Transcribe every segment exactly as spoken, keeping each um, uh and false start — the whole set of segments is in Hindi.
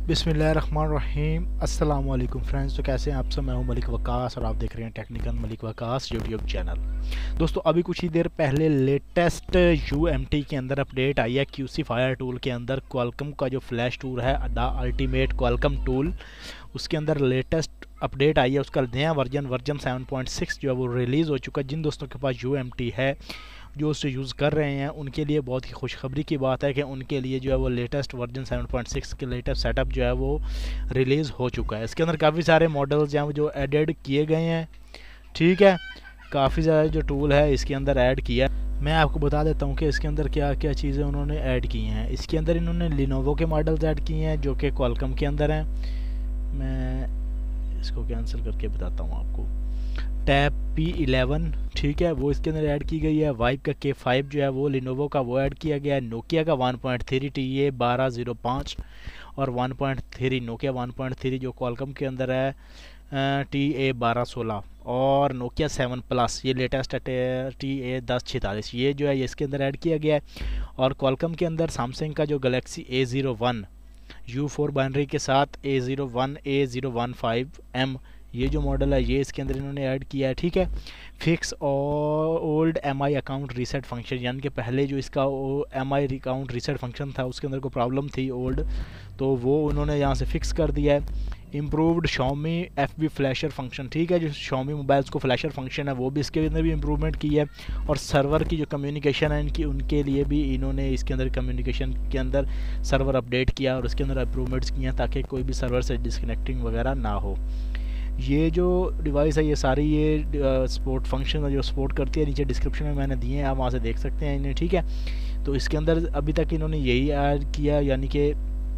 बिस्मिल्लाहिर्रहमानिर्रहीम अस्सलाम वालेकुम फ्रेंड्स। तो कैसे हैं आप सब? मैं हूं मलिक वकास और आप देख रहे हैं technical Malik Waqas YouTube channel. दोस्तों, अभी कुछ ही देर पहले लेटेस्ट यूएमटी के अंदर अपडेट आई है क्यूसी फायर टूल के अंदर। क्वालकॉम का जो फ्लैश टूल है द अल्टीमेट क्वालकॉम टूल, उसके अंदर लेटेस्ट अपडेट आई है। उसका नया version version seven point six जो है वो रिलीज़ हो चुका है। जिन दोस्तों के पास यूएमटी है, जो उसे यूज़ कर रहे हैं, उनके लिए बहुत ही खुशखबरी की बात है कि उनके लिए जो है वो latest version seven point six के लेटेस्ट सेटअप जो है वो रिलीज़ हो चुका है। इसके अंदर काफ़ी सारे मॉडल्स हैं जो एडेड किए गए हैं। ठीक है, काफ़ी ज़्यादा जो टूल है इसके अंदर ऐड किया। मैं आपको बता देता हूँ कि इसके अंदर क्या क्या चीज़ें उन्होंने ऐड की हैं। इसके अंदर इन्होंने लिनोवो के मॉडल्स ऐड किए हैं जो कि क्वालकॉम के अंदर हैं। मैं इसको कैंसिल करके बताता हूँ आपको। टैब पी इलेवन, ठीक है, वो इसके अंदर ऐड की गई है। वाइब का के फाइव जो है वो लिनोवो का वो ऐड किया गया है। नोकिया का one point three T A बारह ज़ीरो पाँच और one point three Nokia one point three जो क्वालकॉम के अंदर है टी ए बारह सोलह और नोकिया सेवन प्लस ये लेटेस्ट है टी ए दस छितालीस, ये जो है इसके अंदर ऐड किया गया है। और क्वालकॉम के अंदर सैमसंग का जो Galaxy A zero one U four binary के साथ A zero one A zero one five M ये जो मॉडल है ये इसके अंदर इन्होंने ऐड किया है। ठीक है, फिक्स और old M I account reset function, यानी कि पहले जो इसका M I account reset function था उसके अंदर कोई प्रॉब्लम थी ओल्ड, तो वो उन्होंने यहाँ से फिक्स कर दिया है। Improved Xiaomi F B flasher function, ठीक है, जो शॉमी मोबाइल्स को फ्लैशर फंक्शन है वो भी इसके अंदर भी इम्प्रूवमेंट की है। और सर्वर की जो कम्युनिकेशन है इनकी, उनके लिए भी इन्होंने इसके अंदर कम्युनिकेशन के अंदर सर्वर अपडेट किया और उसके अंदर इम्प्रूवमेंट्स किए हैं ताकि कोई भी सर्वर से डिस्कनेक्टिंग वगैरह ना हो। ये जो डिवाइस है ये सारी ये सपोर्ट फंक्शन जो सपोर्ट करती है, नीचे डिस्क्रिप्शन में मैंने दिए हैं, आप वहाँ से देख सकते हैं इन्हें। ठीक है, तो इसके अंदर अभी तक इन्होंने यही ऐड किया, यानी कि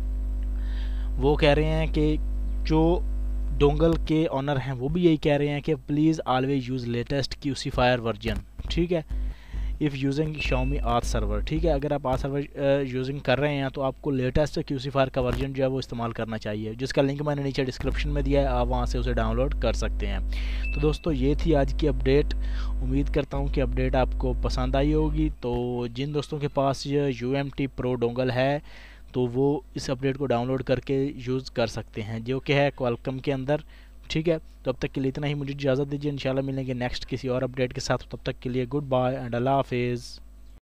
वो कह रहे हैं कि जो डोंगल के ऑनर हैं वो भी यही कह रहे हैं कि please always use latest QC fire version. ठीक है, if using Xiaomi auth server, ठीक है, अगर आप आर्थ सर्वर यूजिंग कर रहे हैं तो आपको लेटेस्ट क्यूसी फायर का वर्जन जो है वो इस्तेमाल करना चाहिए, जिसका लिंक मैंने नीचे डिस्क्रिप्शन में दिया है, आप वहाँ से उसे डाउनलोड कर सकते हैं। तो दोस्तों, ये थी आज की अपडेट। उम्मीद करता हूँ कि अपडेट आपको पसंद आई होगी। तो जिन दोस्तों के पास ये U M T pro dongle है तो वो इस अपडेट को डाउनलोड करके यूज़ कर सकते हैं, जो कि है क्वालकॉम के अंदर। ठीक है, तो अब तक के लिए इतना ही, मुझे इजाज़त दीजिए। इंशाल्लाह मिलेंगे नेक्स्ट किसी और अपडेट के साथ। तब तक के लिए गुड बाय एंड अल्लाह हाफिज़।